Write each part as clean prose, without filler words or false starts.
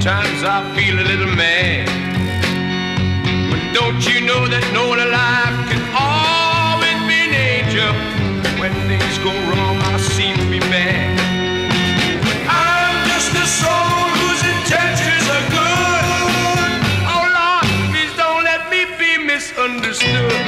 Sometimes I feel a little mad, but don't you know that no one alive can always be an angel? When things go wrong, I seem to be mad. I'm just a soul whose intentions are good. Oh Lord, please don't let me be misunderstood.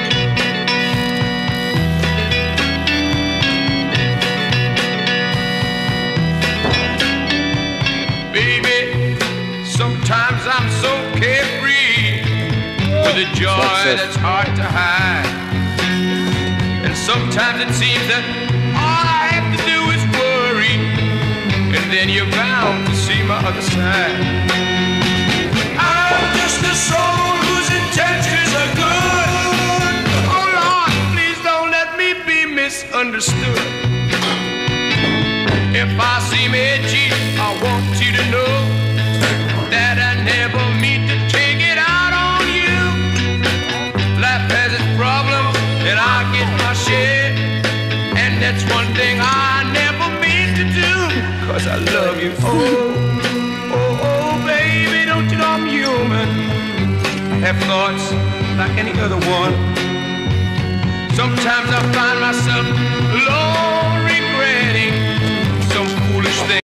Sometimes I'm so carefree with a joy that's hard to hide. And sometimes it seems that all I have to do is worry, and then you're bound to see my other side. I'm just a soul whose intentions are good. Oh Lord, please don't let me be misunderstood. If I seem edgy, I want you to know that I never mean to take it out on you. Life has its problems, and I get my share, and that's one thing I never mean to do, 'cause I love you. Oh, oh, oh, baby, don't you know I'm human? I have thoughts like any other one. Sometimes I find myself alone, regretting some foolish thing.